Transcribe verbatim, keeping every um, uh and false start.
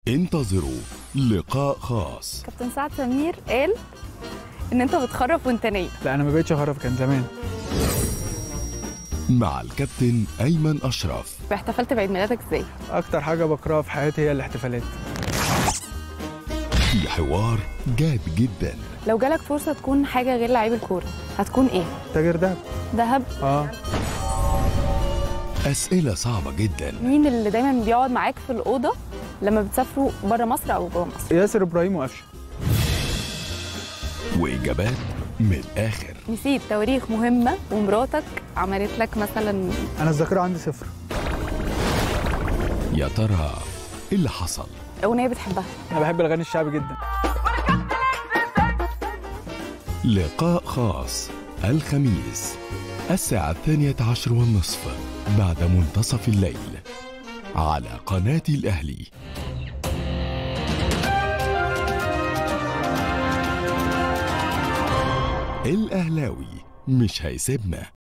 انتظروا لقاء خاص. كابتن سعد سمير قال ان انت بتخرف وانت نايم. لا انا ما بقتش اخرف، كان زمان. مع الكابتن أيمن أشرف. احتفلت بعيد ميلادك ازاي؟ اكتر حاجه بكرهها في حياتي هي الاحتفالات. في حوار جاد جدا. لو جالك فرصه تكون حاجه غير لعيب الكوره هتكون ايه؟ تاجر دهب. دهب؟ اه. أسئلة صعبة جدا. مين اللي دايما بيقعد معاك في الأوضة لما بتسافروا بره مصر أو جوه مصر؟ ياسر إبراهيم وقفشه. وإجابات من الآخر. نسيت تواريخ مهمة ومراتك عملت لك مثلا؟ أنا الذاكرة عندي صفر. يا ترى إيه اللي حصل؟ أغنية بتحبها؟ أنا بحب الأغاني الشعبي جدا. لقاء خاص الخميس الساعة الثانية عشر والنصف بعد منتصف الليل على قناة الأهلي. الأهلاوي مش هيسيبنا.